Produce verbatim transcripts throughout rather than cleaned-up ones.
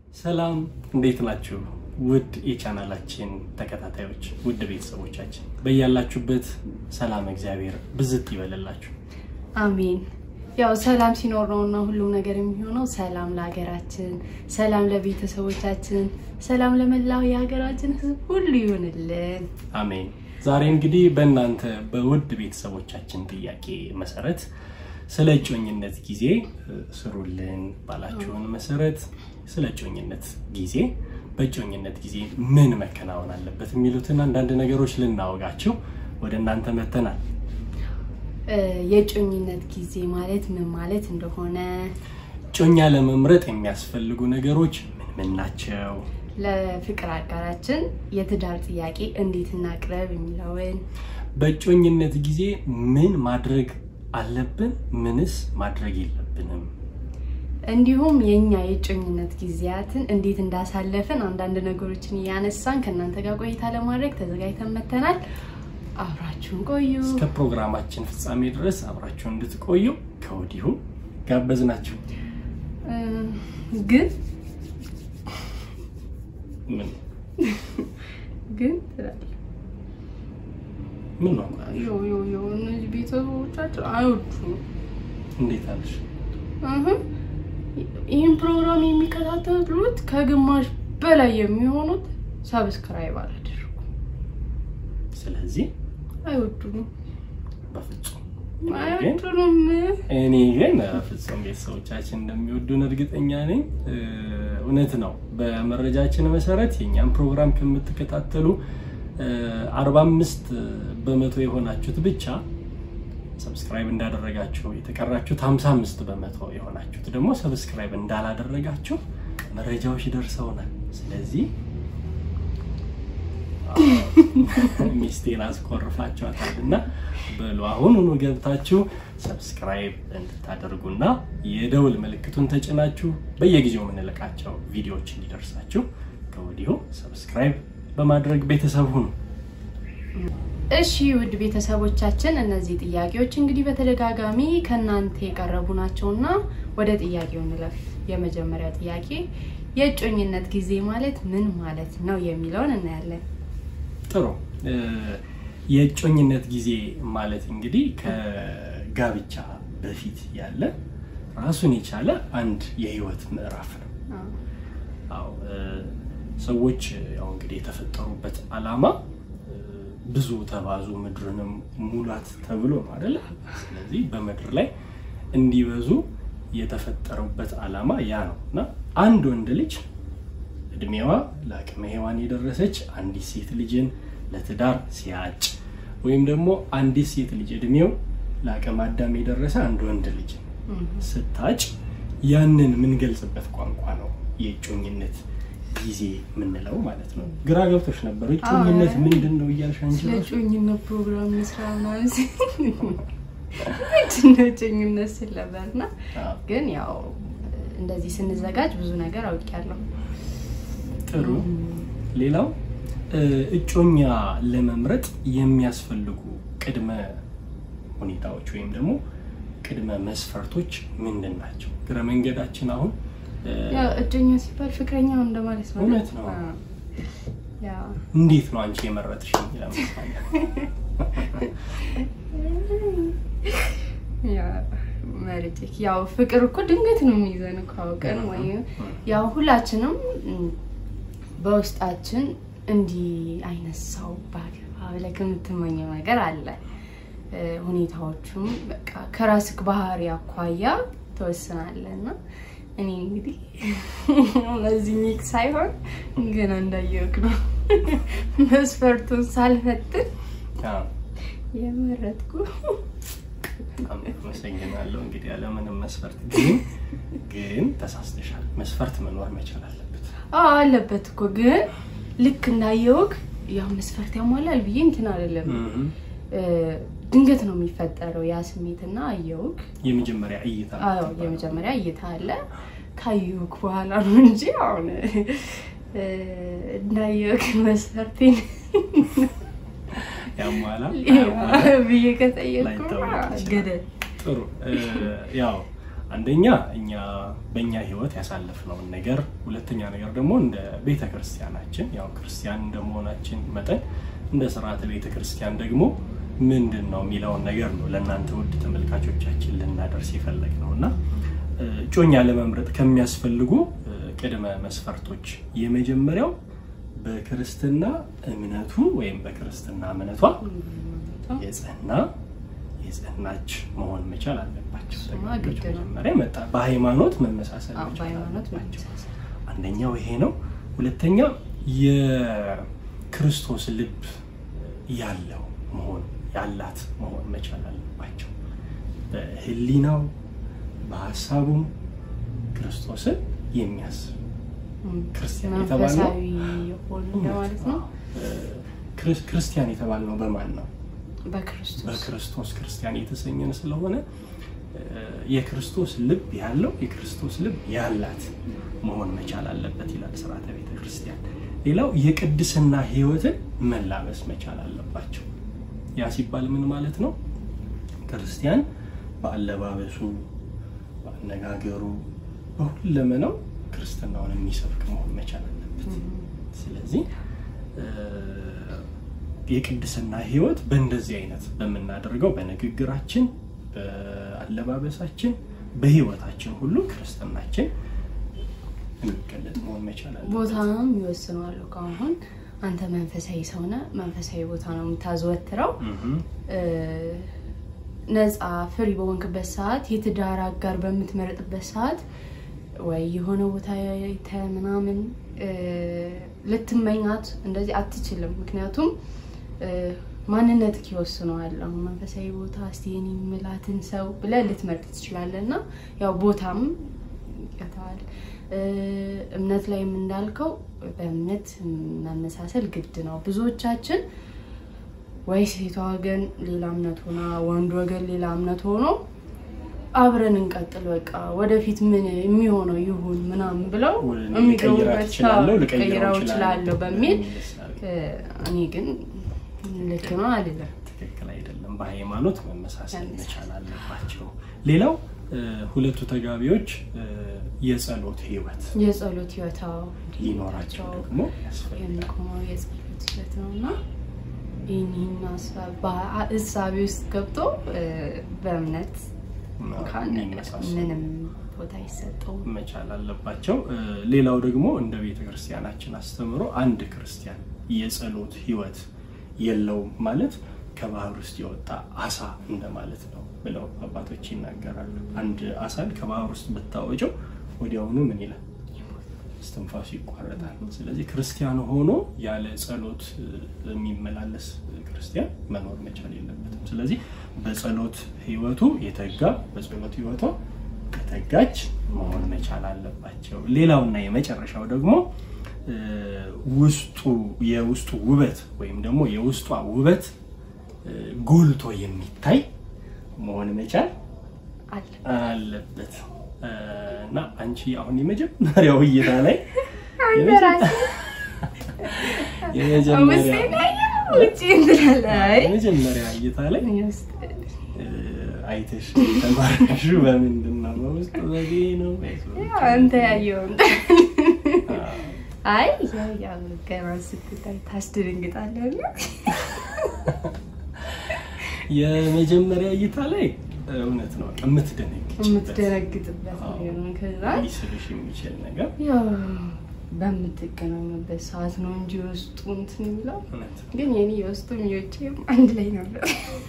ሰላም እንዴት ናችሁ? ውድ የቻናላችን ተከታታዮች ውድ ቤተሰቦቻችን በእያላችሁበት ሰላም እግዚአብሔር ብዝት ይበልላችሁ። አሜን። ያው ሰላም ሲኖር ነውና ሁሉም ነገር የሚሆነው ሰላም ለሀገራችን፣ ሰላም ለቤተሰቦቻችን፣ ሰላም ለመላው የሀገራችን ሕዝብ ሁሉ ይሁንልን። አሜን። ዛሬ እንግዲህ በእናንተ በውድ ቤተሰቦቻችን ጥያቄ መሰረት ስለ ጮኝነት ጊዜ ስሩልን ባላችሁን መሰረት ስለ ጮኝነት ጊዜ በጮኝነት ጊዜ ምን መከናወን አለበት የሚሉትን አንዳንድ ነገሮች ልናወጋችሁ ወደ እናንተ መተናል። የጮኝነት ጊዜ ማለት ምን ማለት እንደሆነ ጮኛ ለመምረጥ የሚያስፈልጉ ነገሮች ምን ምን ናቸው? ለፍቅር አጋራችን የትዳር ጥያቄ እንዴት እናቅርብ የሚለውን በጮኝነት ጊዜ ምን ማድረግ አለብን ምንስ ማድረግ የለብንም እንዲሁም የኛ የጮኝነት ጊዜያትን እንዴት እንዳሳለፈን አንዳንድ ነገሮችን ያነሳን ከናንተ ጋር ቆይታ ለማድረግ ተዘጋጅተን መተናል። አብራችሁን ቆዩ። እስከ ፕሮግራማችን ፍጻሜ ድረስ አብራችሁን እንድትቆዩ ከወዲሁ ጋበዝናችሁ። ግን ምን ግን ትላል ምን ነው ዮ ዮ ዮ እነዚህ ቤተሰቦቻችን አይወዱ እንዴት አለሽ? አህ ይሄን ፕሮግራም የሚከታተሉት ከግማሽ በላይ የሚሆኑት ሰብስክራይብ አላደረጉ። ስለዚህ አይወዱም። በፍጹም አይወዱም። እኔ ግን በፍጹም ቤተሰቦቻችን እንደሚወዱን እርግጠኛ ነኝ። እውነት ነው። በመረጃችን መሰረት የኛን ፕሮግራም ከምትከታተሉ አርባ አምስት በመቶ የሆናችሁት ብቻ ሰብስክራይብ እንዳደረጋችሁ የተቀራችሁት ሃምሳ አምስት በመቶ የሆናችሁት ደግሞ ሰብስክራይብ እንዳላደረጋችሁ መረጃዎች ደርሰውናል። ስለዚህ ሚስቴን አስቆርፋችኋልና በሉ አሁኑኑ ገብታችሁ ሰብስክራይብ እንድታደርጉና የደውል ምልክቱን ተጭናችሁ በየጊዜው የምንለቃቸው ቪዲዮዎች እንዲደርሳችሁ ከወዲሁ ሰብስክራይብ በማድረግ ቤተሰብ ሁኑ። እሺ ውድ ቤተሰቦቻችን እነዚህ ጥያቄዎች እንግዲህ በተደጋጋሚ ከናንተ የቀረቡ ናቸውና ወደ ጥያቄው እንለፍ። የመጀመሪያ ጥያቄ የጮኝነት ጊዜ ማለት ምን ማለት ነው የሚለውን እናያለን። ጥሩ። የጮኝነት ጊዜ ማለት እንግዲህ ከጋብቻ በፊት ያለ ራሱን የቻለ አንድ የህይወት ምዕራፍ ነው። አዎ ሰዎች ያው እንግዲህ የተፈጠሩበት ዓላማ ብዙ ተባዙ ምድርንም ሙላት ተብሎ ነው አይደል? ስለዚህ በመድር ላይ እንዲበዙ የተፈጠሩበት ዓላማ ያ ነውና አንድ ወንድ ልጅ እድሜዋ ለአቅመ ሔዋን የደረሰች አንዲት ሴት ልጅን ለትዳር ሲያጭ ወይም ደግሞ አንዲት ሴት ልጅ እድሜው ለአቅመ አዳም የደረሰ አንድ ወንድ ልጅ ስታጭ ያንን ምን ገልጽበት ቋንቋ ነው የጮኝነት ጊዜ ምንለው ማለት ነው። ግራ ገብቶሽ ነበር ጮኝነት ምንድነው እያልሽ አንቺ ነው? ጮኝነት ፕሮግራም መስራና ምንድነው ጮኝነት ስለበርና ግን ያው እንደዚህ ስንዘጋጅ ብዙ ነገር አውቂያለሁ። ጥሩ። ሌላው እጮኛ ለመምረጥ የሚያስፈልጉ ቅድመ ሁኔታዎች ወይም ደግሞ ቅድመ መስፈርቶች ምንድናቸው? ግራ መንገዳችን አሁን ያ እጮኛ ሲባል ፍቅረኛ እንደማለት ነው። እውነት ነው። ያ እንዴት ነው አንቺ የመረጥሽኝ ለምሳሌ? ያ ማለትክ ያው ፍቅር እኮ ድንገት ነው የሚይዘን እኮ አውቀን ወይ ያው ሁላችንም በውስጣችን እንዲ አይነት ሰው ባገባ ለከም ተመኘው ነገር አለ። ሁኔታዎቹም በቃ ከራስክ ባህሪ አኳያ ተወሰናለና እኔ እንግዲህ ለዚህ ሚክስ አይሆን ግን እንዳየክ ነው መስፈርቱን ሳልፈትን አዎ የመረጥኩ አመሰግናለሁ። እንግዲህ ያለ ምንም መስፈርት ግን ግን ተሳስተሻል። መስፈርት መኖር መቻል አለበት። አዎ አለበት እኮ ግን ልክ እንዳየውክ ያው መስፈርት ያሟላል ብዬ እንትን አይደለም። ድንገት ነው የሚፈጠረው ያ ስሜትና አየውክ የመጀመሪያ እይታ አዎ የመጀመሪያ እይታ አለ ካዩክ በኋላ ነው እንጂ አሁን እንዳየውክ መስፈርቴን ያሟላ ብዬ ከተየኩ ገደ ጥሩ። ያው አንደኛ እኛ በእኛ ህይወት ያሳለፍነው ነገር ሁለተኛ ነገር ደግሞ እንደ ቤተክርስቲያናችን ያው ክርስቲያን እንደመሆናችን መጠን እንደ ሥርዓተ ቤተክርስቲያን ደግሞ ምንድነው የሚለው ነገር ነው ለእናንተ ውድ ተመልካቾቻችን ልናደርስ የፈለግነውና ጮኛ ለመምረጥ ከሚያስፈልጉ ቅድመ መስፈርቶች የመጀመሪያው በክርስትና እምነቱ ወይም በክርስትና እምነቷ የጸና የጸናች መሆን መቻል አለባቸው። መጀመሪያ መጣ በሃይማኖት መመሳሰል መቻል አንደኛው ይሄ ነው። ሁለተኛ የክርስቶስ ልብ ያለው መሆን ያላት መሆን መቻል አለባቸው። በህሊናው በሐሳቡ ክርስቶስን የሚያስብ ክርስቲያን የተባለው ማለት ነው። ክርስቲያን የተባለው በማን ነው? በክርስቶስ በክርስቶስ ክርስቲያን የተሰኘነ ስለሆነ የክርስቶስ ልብ ያለው የክርስቶስ ልብ ያላት መሆን መቻል አለበት ይላል ሥርዓተ ቤተክርስቲያን። ሌላው የቅድስና ህይወትን መላበስ መቻል አለባቸው። ያ ሲባል ምን ማለት ነው? ክርስቲያን በአለባበሱ በአነጋገሩ በሁለመናው ክርስትናውን የሚሰብክ መሆን መቻል አለበት። ስለዚህ የቅድስና ህይወት በእንደዚህ አይነት በመናደርገው በንግግራችን በአለባበሳችን በህይወታችን ሁሉ ክርስትናችን የሚገለጥ መሆን መቻል አለበት። ቦታም ይወስናል። ካሁን አንተ መንፈሳዊ ሰውና መንፈሳዊ ቦታ ነው የምታዘወትረው ነፃ ፍሪ በሆንክበት ሰዓት የትዳር አጋር በምትመርጥበት ሰዓት ወይ የሆነ ቦታ ተምናምን ልትመኛት እንደዚህ አትችልም። ምክንያቱም ማንነትክ ይወስነዋል። አሁን መንፈሳዊ ቦታ እስቲኒ ምላትን ሰው ብለህ ልትመርጥ ትችላለህና ያው ቦታም ያታል እምነት ላይም እንዳልከው በእምነት መመሳሰል ግድ ነው። ብዙዎቻችን ወይ ሴቷ ወገን ሌላ እምነት ሆና ወንድ ወገን ሌላ እምነት ሆኖ አብረን እንቀጥል በቃ ወደፊት ምን የሚሆነው ይሁን ምናምን ብለው የሚገቡበት ቀይራው ይችላል በሚል እኔ ግን ልክ ነው አይደለም ትክክል አይደለም። በሃይማኖት መመሳሰል መቻል አለባቸው። ሌላው ሁለቱ ተጋቢዎች የጸሎት ህይወት የጸሎት ህይወታው ሊኖራቸው ደግሞ ያስፈልጋል። የጸሎት ህይወት ነውና ይህንን ሐሳብ በአሳቢ ውስጥ ገብቶ በእምነት ምንም ቦታ ይሰጠው መቻል አለባቸው። ሌላው ደግሞ እንደ ቤተክርስቲያናችን አስተምሮ አንድ ክርስቲያን የጸሎት ህይወት የለው ማለት ከባህር ውስጥ የወጣ አሳ እንደማለት ነው ብለው አባቶች ይናገራሉ። አንድ አሳን ከባህር ውስጥ በታወጀው ወዲያውኑ ምን ይላል? እስትንፋሱ ይቋረጣል። ስለዚህ ክርስቲያን ሆኖ ያለ ጸሎት የሚመላለስ ክርስቲያን መኖር መቻል የለበትም። ስለዚህ በጸሎት ህይወቱ የተጋ በጸሎት ህይወቷ ከተጋች መሆን መቻል አለባቸው። ሌላውና የመጨረሻው ደግሞ ውስጡ የውስጡ ውበት ወይም ደግሞ የውስጧ ውበት ጎልቶ የሚታይ መሆን መቻል አለበት። እና አንቺ አሁን የመጀመሪያው እይታ ላይ የመጀመሪያ እይታ ላይ አይተሽ ተማርሽው በምንድነው ነው ውስጥ ዘዴ ነው አንተ ያየው አይ ያ ገራስ ስትታይ ታስደንግጣለህ። የመጀመሪያ እይታ ላይ እውነት ነው የምትደነግጭበት የምትደነግጥበት ነው። ከዛ ይስልሽ የሚችል ነገር ያው በምትገናኙበት ሰዓት ነው እንጂ ውስጡ እንትን ይላል። ግን የኔ ውስጡ የሚወጪው አንድ ላይ ነበር።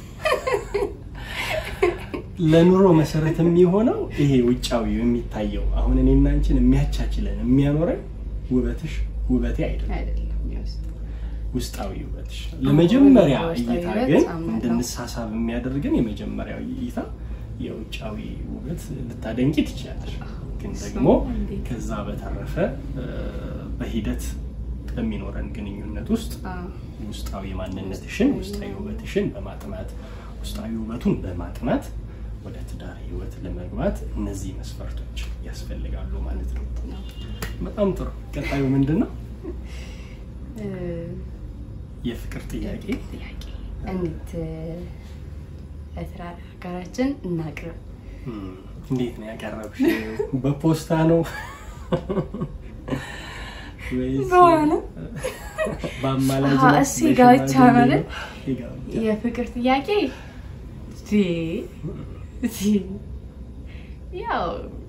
ለኑሮ መሰረት የሚሆነው ይሄ ውጫው የሚታየው አሁን እኔና አንቺን የሚያቻችለን የሚያኖረን ውበትሽ ውበቴ አይደለም አይደለም ውስጣዊ ውበትሽ። ለመጀመሪያ እይታ ግን እንድንሳሳብ የሚያደርገን የመጀመሪያው እይታ የውጫዊ ውበት ልታደንቂ ትችላለሽ። ግን ደግሞ ከዛ በተረፈ በሂደት በሚኖረን ግንኙነት ውስጥ ውስጣዊ ማንነትሽን ውስጣዊ ውበትሽን በማጥናት ውስጣዊ ውበቱን በማጥናት ወደ ትዳር ህይወት ለመግባት እነዚህ መስፈርቶች ያስፈልጋሉ ማለት ነው። በጣም ጥሩ። ቀጣዩ ምንድነው? የፍቅር ጥያቄ ጥያቄ እንት አትራ ጋራችን እናቅርብ። እንዴት ነው ያቀረብሽ? በፖስታ ነው ወይስ በኋላ በአማላጅ ነው? እሺ ጋብቻ ማለት የፍቅር ጥያቄ ዲ ዲ ያው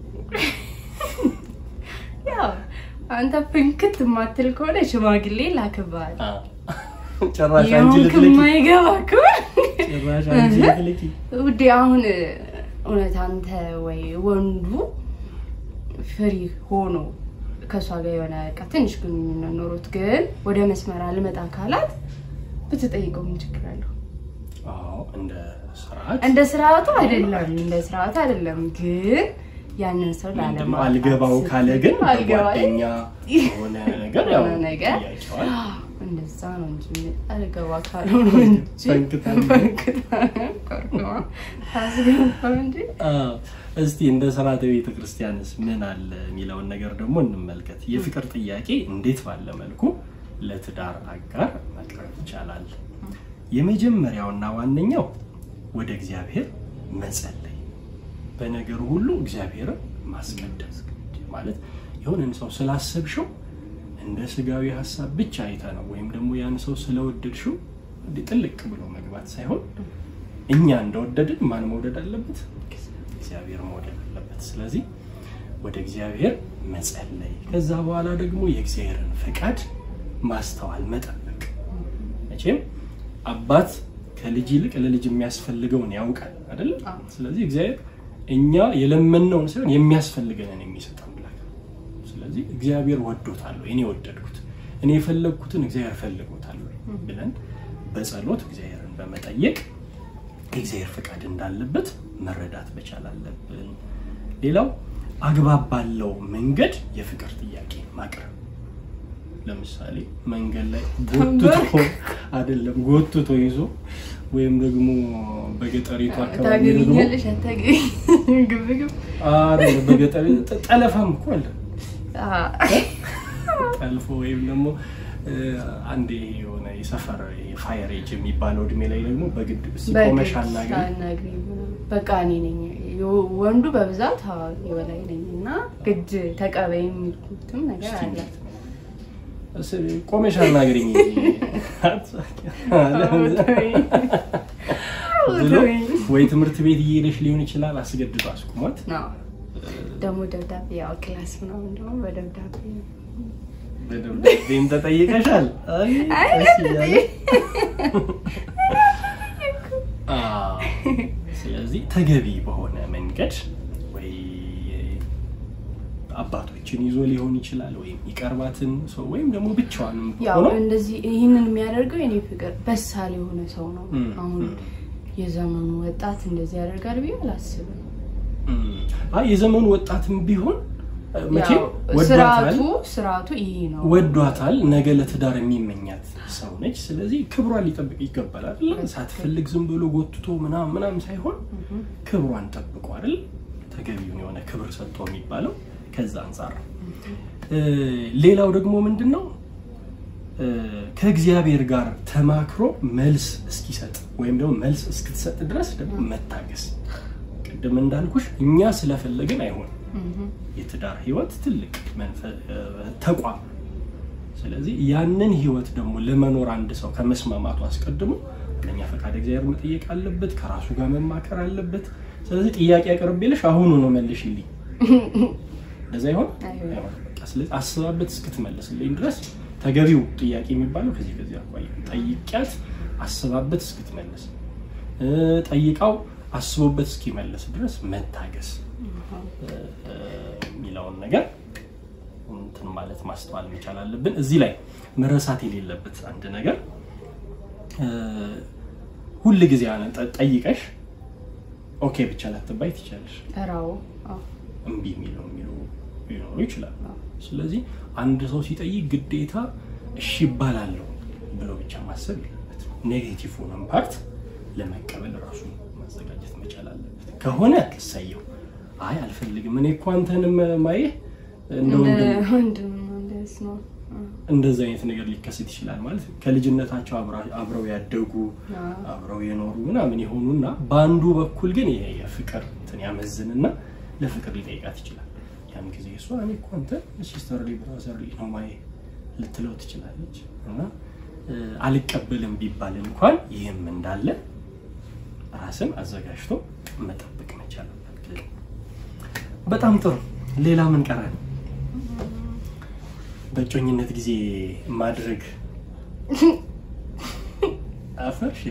ያው አንተ ፍንክት ማትል ከሆነ ሽማግሌ ላክባል ጭራሽ አንቺ ልትልኪ የማይገባክ ጭራሽ አንቺ ልትልኪ ውዴ አሁን እውነት አንተ ወይ ወንዱ ፍሪ ሆኖ ከሷ ጋር የሆነ ትንሽ ግንኙነት ኖሮት ግን ወደ መስመር አልመጣ ካላት ብትጠይቀው ምን ችግር አለው? አዎ እንደ ስርዓት እንደ ስርዓቱ አይደለም እንደ ስርዓቱ አይደለም ግን ያንን ሰው ላለማ አልገባው ካለ ግን ጓደኛ ሆነ ነገር ያው ነገር ያጫዋል እንደዛ ነው እንጂ አልገባ ካለው ነው እንጂ ታስገባው እንጂ እስቲ እንደ ስርዓተ ቤተ ክርስቲያንስ ምን አለ የሚለውን ነገር ደግሞ እንመልከት። የፍቅር ጥያቄ እንዴት ባለ መልኩ ለትዳር አጋር ማቅረብ ይቻላል? የመጀመሪያውና ዋነኛው ወደ እግዚአብሔር መጸለይ፣ በነገር ሁሉ እግዚአብሔርን ማስቀደስ ማለት የሆነን ሰው ስላሰብሽው እንደ ስጋዊ ሐሳብ ብቻ አይታ ነው ወይም ደግሞ ያን ሰው ስለወደድሽው ጥልቅ ብሎ መግባት ሳይሆን እኛ እንደወደድን ማን መውደድ አለበት? እግዚአብሔር መውደድ አለበት። ስለዚህ ወደ እግዚአብሔር መጸለይ፣ ከዛ በኋላ ደግሞ የእግዚአብሔርን ፍቃድ ማስተዋል መጠበቅ። መቼም አባት ከልጅ ይልቅ ለልጅ የሚያስፈልገውን ያውቃል አይደል? ስለዚህ እግዚአብሔር እኛ የለመነውን ሳይሆን የሚያስፈልገንን የሚሰጥ አምላክ ነው። ስለዚህ እግዚአብሔር ወዶታል ወይ እኔ ወደድኩት እኔ የፈለግኩትን እግዚአብሔር ፈልጎታል ብለን በጸሎት እግዚአብሔርን በመጠየቅ እግዚአብሔር ፍቃድ እንዳለበት መረዳት መቻል አለብን። ሌላው አግባብ ባለው መንገድ የፍቅር ጥያቄ ማቅረብ። ለምሳሌ መንገድ ላይ ጎትቶ አይደለም ጎትቶ ይዞ ወይም ደግሞ በገጠሪቱ አካባቢ ደግሞ ታገኛለሽ አታገኝ ግብግብ አረ በገጠሪ ጠለፋም እኮ አለ ጠልፎ ወይም ደግሞ አንዴ የሆነ የሰፈር ፋየር ኤጅ የሚባለው እድሜ ላይ ደግሞ በግድ ሲቆመሻና ግን በቃ እኔ ነኝ ወንዱ በብዛት የበላይ ነኝና ግድ ተቀበይም የሚሉትም ነገር አለ። ቆመሻና ግሪኝ ወይ ትምህርት ቤት እየሄደሽ ሊሆን ይችላል አስገድዶ አስቆማት ነው ደግሞ ደብዳቤ ያው ክላስ ነው እንደው በደብዳቤ በደብዳቤም ተጠይቀሻል? አይ አይ አዎ ስለዚህ ተገቢ በሆነ መንገድ ወይ አባቶችን ይዞ ሊሆን ይችላል ወይ ይቀርባትን ሰው ወይም ደግሞ ብቻዋንም ያው እንደዚህ ይሄንን የሚያደርገው የኔ ፍቅር በሳል የሆነ ሰው ነው። አሁን የዘመኑ ወጣት እንደዚህ ያደርጋል ብዬ አላስብም። አይ የዘመኑ ወጣትም ቢሆን መቼም ወዷታል ስራቱ ይሄ ነው ወዷታል ነገ ለትዳር የሚመኛት ሰው ነች። ስለዚህ ክብሯን ሊጠብቅ ይገባል አይደል? ሳትፈልግ ዝም ብሎ ጎትቶ ምናም ምናም ሳይሆን ክብሯን ጠብቆ አይደል ተገቢውን የሆነ ክብር ሰጥቶ የሚባለው ከዛ አንፃር። ሌላው ደግሞ ምንድነው ከእግዚአብሔር ጋር ተማክሮ መልስ እስኪሰጥ ወይም ደግሞ መልስ እስክትሰጥ ድረስ ደግሞ መታገስ። ቅድም እንዳልኩሽ እኛ ስለፈለግን አይሆንም። የትዳር ህይወት ትልቅ መንፈስ ተቋም። ስለዚህ ያንን ህይወት ደግሞ ለመኖር አንድ ሰው ከመስማማቱ አስቀድሞ ለኛ ፈቃድ እግዚአብሔር መጠየቅ አለበት፣ ከራሱ ጋር መማከር አለበት። ስለዚህ ጥያቄ ያቀርብልሽ አሁን ነው መልሽልኝ ለዛ ይሆን በቃ ስለዚህ አስባበት እስክትመልስልኝ ድረስ ተገቢው ጥያቄ የሚባለው ከዚህ ከዚህ አቋይ ጠይቂያት አስባበት እስክትመልስ ጠይቃው አስቦበት እስኪመልስ ድረስ መታገስ ሚላውን ነገር እንትን ማለት ማስተዋል መቻል አለብን። እዚህ ላይ መረሳት የሌለበት አንድ ነገር ሁሉ ጊዜ አነ ጠይቀሽ ኦኬ ብቻ ላትባይ ትችላለሽ። አራው እምቢ ሚለው ሚለው ይኖር ይችላል። ስለዚህ አንድ ሰው ሲጠይቅ ግዴታ እሺ ይባላል ብሎ ብቻ ማሰብ የለበትም። ኔጌቲቭውን ፓርት ለመቀበል ራሱ ማዘጋጀት መቻል አለበት። ከሆነ ከሳየው አይ አልፈልግም እኔ እኮ አንተንም ማይ እንደው ወንድም እንደስ ነው እንደዛ አይነት ነገር ሊከሰት ይችላል ማለት ከልጅነታቸው አብረው ያደጉ አብረው የኖሩ ምናምን ይሆኑና ባንዱ በኩል ግን ይሄ የፍቅር እንትን ያመዝንና ለፍቅር ሊጠይቃት ይችላል ያን ጊዜ እሷ እኔ እኮ አንተ ሲስተር ሊ ብራዘር ሊ ነው ማይ ልትለው ትችላለች እና አልቀበልም ቢባል እንኳን ይሄም እንዳለ ራስን አዘጋጅቶ መጠበቅ መቻል አለበት በጣም ጥሩ ሌላ ምን ቀረ በጮኝነት ጊዜ ማድረግ አፈርሽ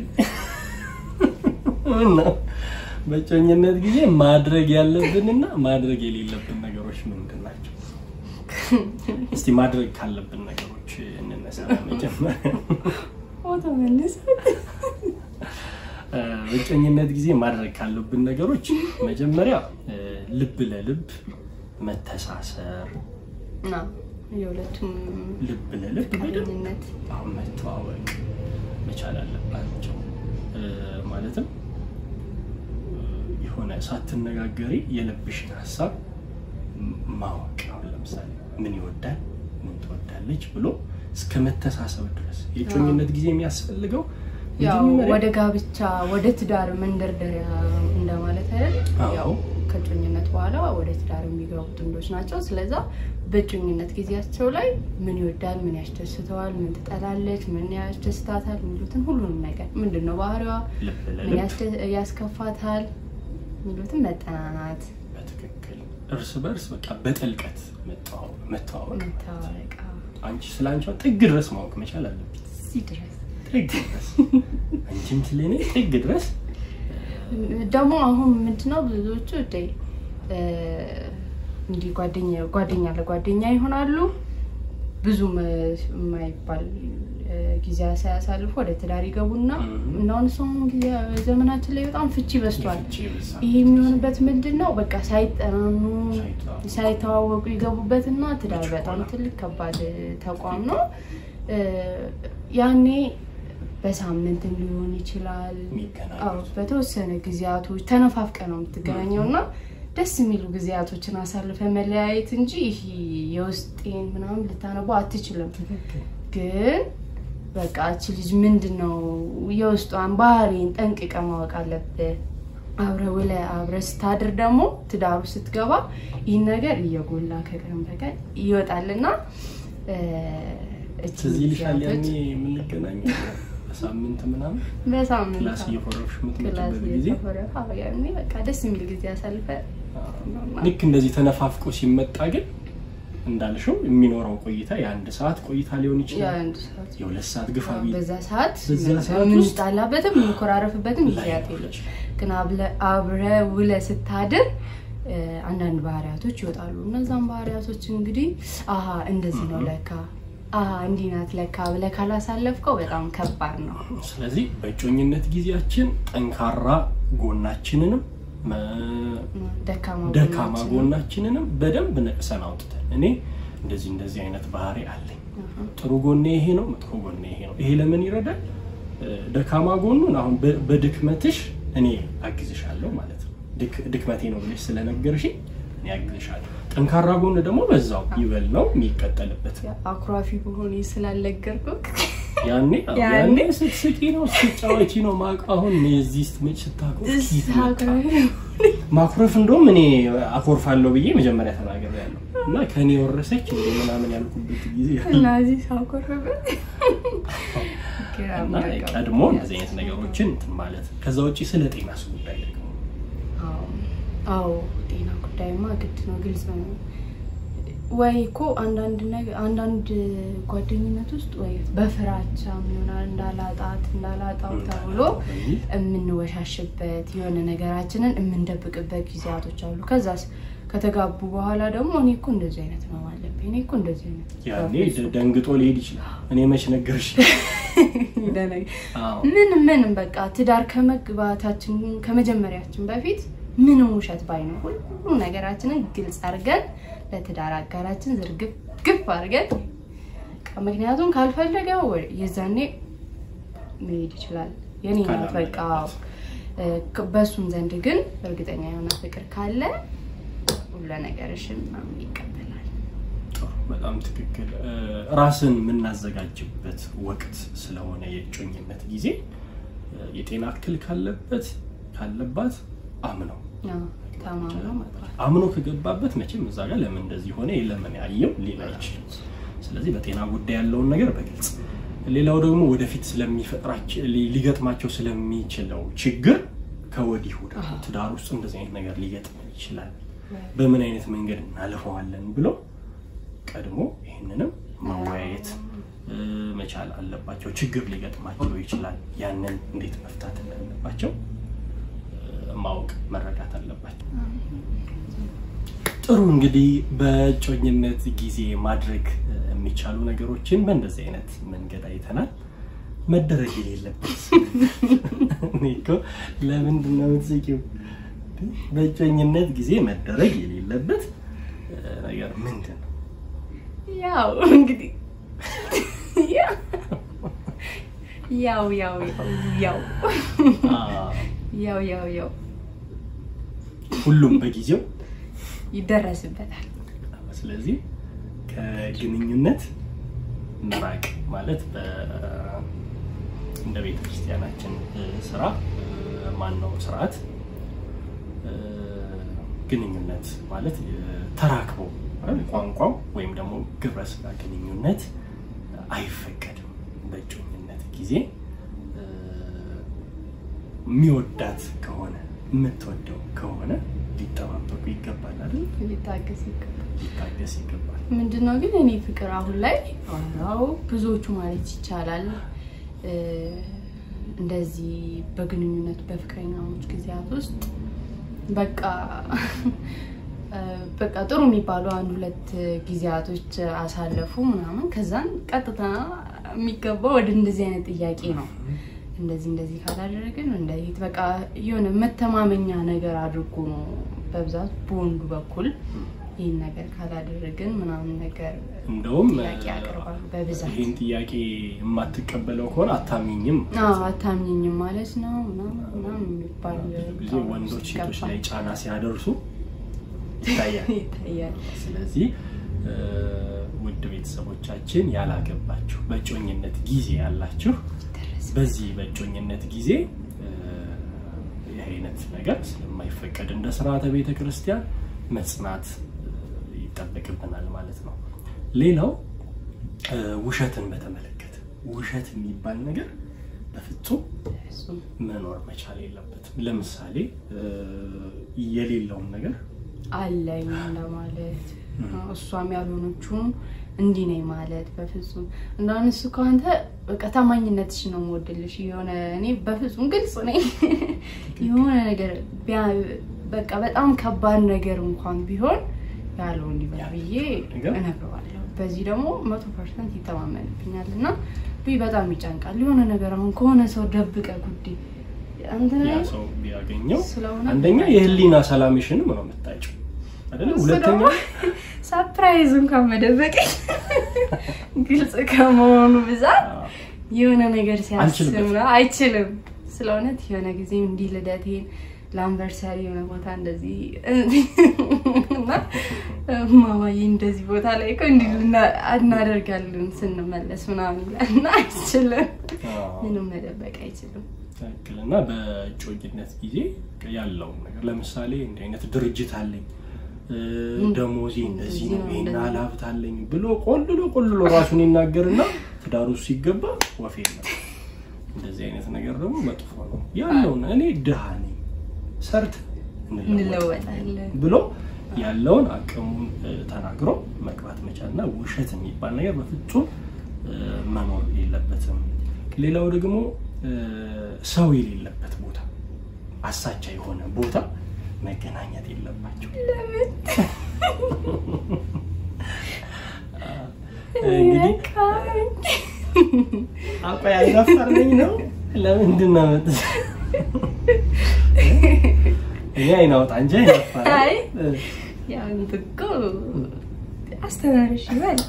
እና በጮኝነት ጊዜ ማድረግ ያለብንና ማድረግ የሌለብን ነገሮች ምንድን ናቸው እስቲ ማድረግ ካለብን ነገሮች እንነሳ መጀመሪያ ኦቶ መልስ በጮኝነት ጊዜ ማድረግ ካለብን ነገሮች መጀመሪያ ልብ ለልብ መተሳሰር ና የሁለቱም ልብ ለልብ ግንኙነት አሁን መተዋወቅ መቻል አለባቸው ማለትም የሆነ ሳትነጋገሪ የልብሽን ሐሳብ ማወቅ አሁን ለምሳሌ ምን ይወዳል ምን ትወዳለች ብሎ እስከ መተሳሰብ ድረስ የጮኝነት ጊዜ የሚያስፈልገው ያው ወደ ጋብቻ ወደ ትዳር መንደርደሪያ እንደማለት አይደል ያው ከጮኝነት በኋላ ወደ ትዳር የሚገቡ ጥንዶች ናቸው ስለዛ በጮኝነት ጊዜያቸው ላይ ምን ይወዳል ምን ያስደስተዋል ምን ትጠላለች ምን ያስደስታታል የሚሉትን ሁሉንም ነገር ምንድነው ባህሪዋ ምን ያስከፋታል የሚሉትን መጠናናት በትክክል እርስ በርስ በቃ በጥልቀት መተዋወቅ መተዋወቅ መተዋወቅ አንቺ ስላንቺው ጥግ ድረስ ማወቅ መቻል አለብሽ እዚህ ድረስ ጥግ ድረስ አንቺም ስለኔ ጥግ ድረስ ደግሞ አሁን ምንድነው ብዙዎቹ ደ እንዲ ጓደኛ ጓደኛ ለጓደኛ ይሆናሉ ብዙ የማይባል ጊዜ ያሳልፉ ወደ ትዳር ይገቡና እንደውን ሰው ጊዜ ዘመናችን ላይ በጣም ፍቺ በስቷል ይሄ የሚሆንበት ምንድነው በቃ ሳይጠናኑ ሳይተዋወቁ ይገቡበትና ትዳር በጣም ትልቅ ከባድ ተቋም ነው ያኔ በሳምንት ሊሆን ይችላል አው በተወሰነ ጊዜያቶች ተነፋፍቀ ነው የምትገናኘውና ደስ የሚሉ ጊዜያቶችን አሳልፈ መለያየት እንጂ ይሄ የውስጤን ምናምን ልታነቡ አትችልም ግን በቃ እቺ ልጅ ምንድነው የውስጧን ባህሪን ጠንቅቀ ማወቅ አለበት አብረ ወለ አብረ ስታድር ደግሞ ትዳሩ ስትገባ ይሄ ነገር እየጎላ ከቀን በቀን ይወጣልና እቺ ልጅ ያኔ ምን ልገናኘው በሳምንት ምናምን በሳምንት ክላስ እየፈረሽ ምትመጪበት ጊዜ ያኔ በቃ ደስ የሚል ጊዜ አሳልፈ ልክ እንደዚህ ተነፋፍቆ ሲመጣ ግን እንዳልሽው የሚኖረው ቆይታ የአንድ ሰዓት ቆይታ ሊሆን ይችላል የአንድ ሰዓት የሁለት ሰዓት ግፋ ቢል በዛ ሰዓት በዛ ሰዓት ምን ጣላበትም ምንኮራረፍበትም ጊዜያት የለም ግን አብለ አብረ ውለ ስታድር አንዳንድ ባህሪያቶች ይወጣሉ እነዛን ባህሪያቶች እንግዲህ አሃ እንደዚህ ነው ለካ አሃ እንዲናት ለካ ብለህ ካላሳለፍከው በጣም ከባድ ነው ስለዚህ በጮኝነት ጊዜያችን ጠንካራ ጎናችንንም ደካማ ደካማ ጎናችንንም በደንብ ነቅሰን አውጥተን እኔ እንደዚህ እንደዚህ አይነት ባህሪ አለኝ ጥሩ ጎኔ ይሄ ነው መጥፎ ጎኔ ይሄ ነው ይሄ ለምን ይረዳል ደካማ ጎኑን አሁን በድክመትሽ እኔ አግዝሻለሁ ማለት ነው ድክመቴ ነው ብለሽ ስለነገርሽ እኔ አግዝሻለሁ ጠንካራ ጎን ደግሞ በዛው ይበል ነው የሚቀጥልበት አኩራፊ በሆነ ስላልነገርኩክ ያኔ ያኔ ስትስቂ ነው ስትጫወቺ ነው ማቃሁን እዚህ ስትመጭ ስታቆ ማኩረፍ እንደውም እኔ አኮርፋለሁ ብዬ መጀመሪያ ተናገርያለሁ እና ከኔ ወረሰች እንደምናምን ያልኩበት ጊዜ እና እዚህ ሳኮርፈ እና ቀድሞ እንደዚህ አይነት ነገሮችን ማለት ከዛ ውጪ ስለ ጤና ጉዳይ ደግሞ አዎ አዎ ጤና ጉዳይማ ግድ ነው ግልጽ ነው ወይኮ አንዳንድ ነገር አንዳንድ ጓደኝነት ውስጥ ወይ በፍራቻ ምንሆናል እንዳላጣት እንዳላጣው ተብሎ እምንወሻሽበት የሆነ ነገራችንን እምንደብቅበት ጊዜያቶች አሉ ከዛስ ከተጋቡ በኋላ ደግሞ እኔ እኮ እንደዚህ አይነት ነው ማለት እኔ እኮ እንደዚህ አይነት ያኔ ደንግጦ ሊሄድ ይችላል እኔ መች ነገርሽ ይደነግ ምን ምን በቃ ትዳር ከመግባታችን ከመጀመሪያችን በፊት ምንም ውሸት ባይኖር ሁሉ ነገራችንን ግልጽ አድርገን ለትዳር አጋራችን ዝርግፍ ግፍ አድርገን ምክንያቱም ካልፈለገው የዛኔ መሄድ ይችላል የኔ ነው በቃ በሱም ዘንድ ግን እርግጠኛ የሆነ ፍቅር ካለ ሁሉ ነገርሽን ይቀበላል በጣም ትክክል ራስን ምናዘጋጅበት ወቅት ስለሆነ የጮኝነት ጊዜ የጤና እክል ካለበት ካለባት አምነው ተማምኖ መጥራት አምኖ ከገባበት መቼም እዛ ጋር ለምን እንደዚህ ሆነ ለምን ያየው ሊላ ይችላል ስለዚህ በጤና ጉዳይ ያለውን ነገር በግልጽ ሌላው ደግሞ ወደፊት ስለሚፈጥራቸው ሊገጥማቸው ስለሚችለው ችግር ከወዲሁ ደግሞ ትዳር ውስጥ እንደዚህ አይነት ነገር ሊገጥም ይችላል በምን አይነት መንገድ እናልፈዋለን ብሎ ቀድሞ ይሄንንም ማወያየት መቻል አለባቸው ችግር ሊገጥማቸው ይችላል ያንን እንዴት መፍታት እንዳለባቸው ማወቅ መረዳት አለባቸው ጥሩ እንግዲህ በጮኝነት ጊዜ ማድረግ የሚቻሉ ነገሮችን በእንደዚህ አይነት መንገድ አይተናል መደረግ የሌለበት ኒኮ ለምንድን ነው የምትስቂው በጮኝነት ጊዜ መደረግ የሌለበት ነገር ምንድን ነው ያው እንግዲህ ያው ያው ያው ያው ያው ያው ሁሉም በጊዜው ይደረስበታል ስለዚህ ከግንኙነት መራቅ ማለት በ እንደ ቤተክርስቲያናችን ስራ ማን ነው ስርዓት ግንኙነት ማለት ተራክቦ ቋንቋው ወይም ደግሞ ግብረ ስጋ ግንኙነት አይፈቀድም በጮኝነት ጊዜ የሚወዳት ከሆነ የምትወደው ከሆነ ሊተባበቁ ይገባል አይደል ሊታገስ ይገባል ሊታገስ ይገባል ምንድነው ግን እኔ ፍቅር አሁን ላይ አዎ ብዙዎቹ ማለት ይቻላል እንደዚህ በግንኙነት በፍቅረኛሞች ጊዜያት ውስጥ በቃ በቃ ጥሩ የሚባሉ አንድ ሁለት ጊዜያቶች አሳለፉ ምናምን ከዛን ቀጥታ የሚገባው ወደ እንደዚህ አይነት ጥያቄ ነው እንደዚህ እንደዚህ ካላደረግን እንደዚህ በቃ የሆነ መተማመኛ ነገር አድርጎ ነው በብዛት በወንዱ በኩል ይሄን ነገር ካላደረግን ምናምን ነገር እንደውም ጥያቄ ያቀርባሉ በብዛት ይሄን ጥያቄ የማትቀበለው ከሆነ አታምኝም አዎ አታምኝም ማለት ነው ምናምን የሚባል ጊዜ ወንዶች ሴቶች ላይ ጫና ሲያደርሱ ይታያል ይታያል ስለዚህ ውድ ቤተሰቦቻችን ያላገባችሁ በጮኝነት ጊዜ ያላችሁ በዚህ በጮኝነት ጊዜ የአይነት ነገር ስለማይፈቀድ እንደ ሥርዓተ ቤተ ክርስቲያን መጽናት ይጠበቅብናል ማለት ነው ሌላው ውሸትን በተመለከተ ውሸት የሚባል ነገር በፍጹም መኖር መቻል የለበትም ለምሳሌ የሌለውን ነገር አለኝ እንደማለት እሷም ያልሆነችው እንዲ ነኝ ማለት በፍጹም እንዳንሱ ካንተ በቃ ታማኝነትሽ ነው ሞዴልሽ የሆነ እኔ በፍጹም ግልጽ ነኝ የሆነ ነገር በቃ በጣም ከባድ ነገር እንኳን ቢሆን ያለው እንዲበልብዬ እነግረዋለሁ በዚህ ደግሞ መቶ ፐርሰንት ይተማመንብኛልና ቢ በጣም ይጨንቃል የሆነ ነገር አሁን ከሆነ ሰው ደብቀ ጉዲ አንተ ያ ሰው ቢያገኘው አንደኛ የህሊና ሰላምሽን ነው የምታጭው አይደል ሁለተኛ ሰርፕራይዝ እንኳን መደበቅ ግልጽ ከመሆኑ ብዛት የሆነ ነገር ሲያስብ አይችልም ስለሆነት የሆነ ጊዜ እንዲ ልደቴን ላምበርሳሪ የሆነ ቦታ እንደዚህ እና ማማዬ እንደዚህ ቦታ ላይ እኮ እንዲልና አናደርጋለን ስንመለስ ምናምን እና አይችልም ምንም መደበቅ አይችልም ታክልና በጮኝነት ጊዜ ያለው ነገር ለምሳሌ እንደ አይነት ድርጅት አለኝ ደሞዚ እንደዚህ ነው እና ላብት አለኝ ብሎ ቆልሎ ቆልሎ ራሱን ይናገርና ትዳሩ ሲገባ ወፌና እንደዚህ አይነት ነገር ደግሞ መጥፎ ነው ያለው እኔ ድሃ ነኝ ሰርት እንለወጣለን ብሎ ያለውን አቅሙን ተናግሮ መቅባት መቻልና ውሸት የሚባል ነገር በፍጹም መኖር የለበትም ሌላው ደግሞ ሰው የሌለበት ቦታ አሳቻ የሆነ ቦታ መገናኘት የለባቸው ለምን እንግዲህ አቆያ አይናፈርኝ ነው ለምንድን ነው እኔ አይናውጣ እንጂ አይናፈር አይ ያው እንትቆ አስተናርሽ ይላል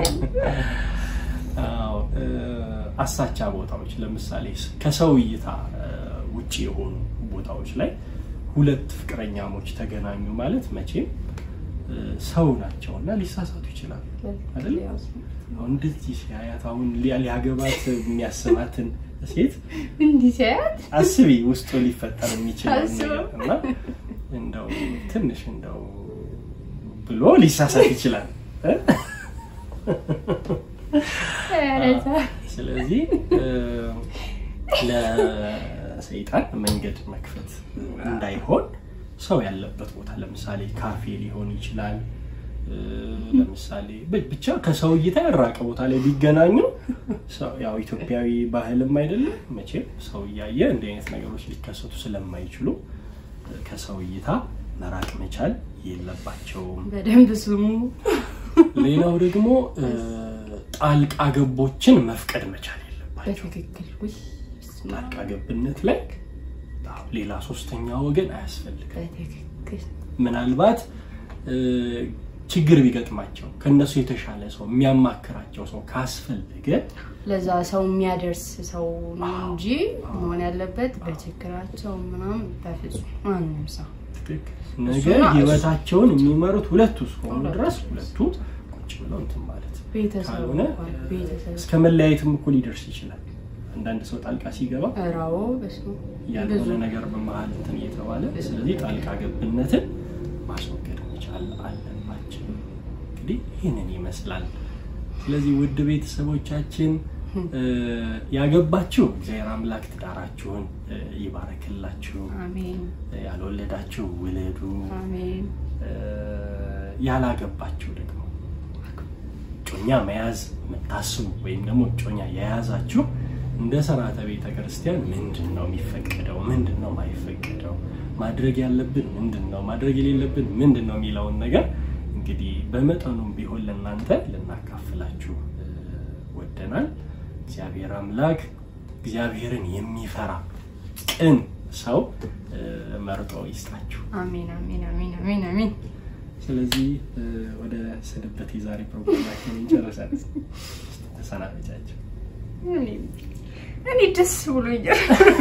አው አሳቻ ቦታዎች ለምሳሌ ከሰው እይታ ውጪ የሆኑ ቦታዎች ላይ ሁለት ፍቅረኛሞች ተገናኙ ማለት መቼም ሰው ናቸውና ሊሳሳቱ ይችላሉ አይደል አሁን እንደዚህ ሲያያት አሁን ሊያገባት የሚያስባትን ሴት እንዲህ ሲያያት አስቢ ውስጡ ሊፈጠር የሚችል ነገርና እንደው ትንሽ እንደው ብሎ ሊሳሳት ይችላል ስለዚህ ለሰይጣን መንገድ መክፈት እንዳይሆን ሰው ያለበት ቦታ ለምሳሌ ካፌ ሊሆን ይችላል ለምሳሌ ብቻ ከሰው እይታ ያራቀ ቦታ ላይ ቢገናኙ ሰው ያው ኢትዮጵያዊ ባህልም አይደለም መቼም ሰው ያየ እንደ አይነት ነገሮች ሊከሰቱ ስለማይችሉ ከሰው እይታ መራቅ መቻል የለባቸውም በደንብ ስሙ ሌላው ደግሞ ጣልቃ ገቦችን መፍቀድ መቻል የለባቸው በትክክል ወይ ጣልቃ ገብነት ላይ ሌላ ሶስተኛ ወገን አያስፈልግም በትክክል ምናልባት ችግር ቢገጥማቸው ከነሱ የተሻለ ሰው የሚያማክራቸው ሰው ካስፈልገ ለዛ ሰው የሚያደርስ ሰው ነው እንጂ መሆን ያለበት በችግራቸው ምናም በፍጹም ማንንም ሰው ነገር ህይወታቸውን የሚመሩት ሁለቱ ሰው ድረስ ሁለቱ ቁጭ ብለው እንትን ማለት ቤተሰብ ቤተሰብ እስከመለያየትም እኮ ሊደርስ ይችላል አንዳንድ ሰው ጣልቃ ሲገባ አራው በስሙ ያለው ነገር በመሃል እንትን እየተባለ ስለዚህ ጣልቃ ገብነትን ማስወገድ መቻል አለባቸው እንግዲህ ይሄንን ይመስላል ስለዚህ ውድ ቤተሰቦቻችን ያገባችሁ እግዚአብሔር አምላክ ትዳራችሁን ይባርክላችሁ አሜን ያልወለዳችሁ ወለዱ አሜን ያላገባችሁ ደግሞ ጮኛ መያዝ መታሰቡ ወይም ደግሞ ጮኛ የያዛችሁ እንደ ሥርዓተ ቤተ ክርስቲያን ምንድነው የሚፈቀደው ምንድነው ማይፈቀደው ማድረግ ያለብን ምንድነው ማድረግ የሌለብን ምንድነው የሚለውን ነገር እንግዲህ በመጠኑም ቢሆን ለእናንተ ለናካፍላችሁ ወደናል እግዚአብሔር አምላክ እግዚአብሔርን የሚፈራ ቅን ሰው መርጦ ይስጣችሁ አሜን አሜን አሜን አሜን አሜን ስለዚህ ወደ ስንበት የዛሬ ፕሮግራማችን እንጨርሳለን ተሰናበቻችሁ እኔ እኔ ደስ ብሎኛል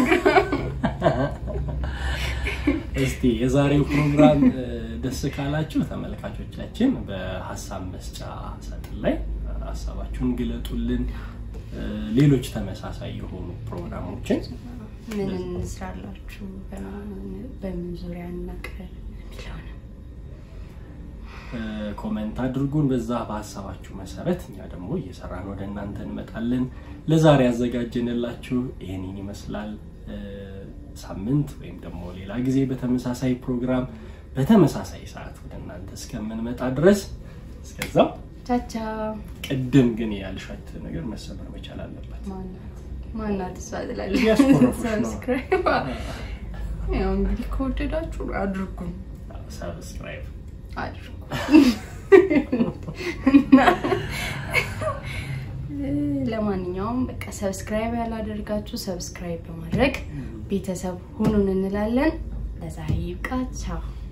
እስቲ የዛሬው ፕሮግራም ደስ ካላችሁ ተመልካቾቻችን በሐሳብ መስጫ ሳጥን ላይ ሐሳባችሁን ግለጡልን ሌሎች ተመሳሳይ የሆኑ ፕሮግራሞችን ምን እንስራላችሁ በምን ዙሪያ እናቀር ይላል ኮሜንት አድርጉን በዛ በሐሳባችሁ መሰረት እኛ ደግሞ እየሰራን ወደ እናንተ እንመጣለን ለዛሬ ያዘጋጀንላችሁ ይሄንን ይመስላል ሳምንት ወይም ደግሞ ሌላ ጊዜ በተመሳሳይ ፕሮግራም በተመሳሳይ ሰዓት ወደ እናንተ እስከምንመጣ ድረስ እስከዛው ቻቻ ቅድም ግን ያልሻት ነገር መሰበር መቻል አለበት ማናት ማናት ተሳድላለ ሰብስክራይብ ያው እንግዲህ ከወደዳችሁ አድርጉ ሰብስክራይብ አድርጉ ለማንኛውም በቃ ሰብስክራይብ ያላደርጋችሁ ሰብስክራይብ በማድረግ ቤተሰብ ሁኑን እንላለን ለዛሬ ይብቃ ቻው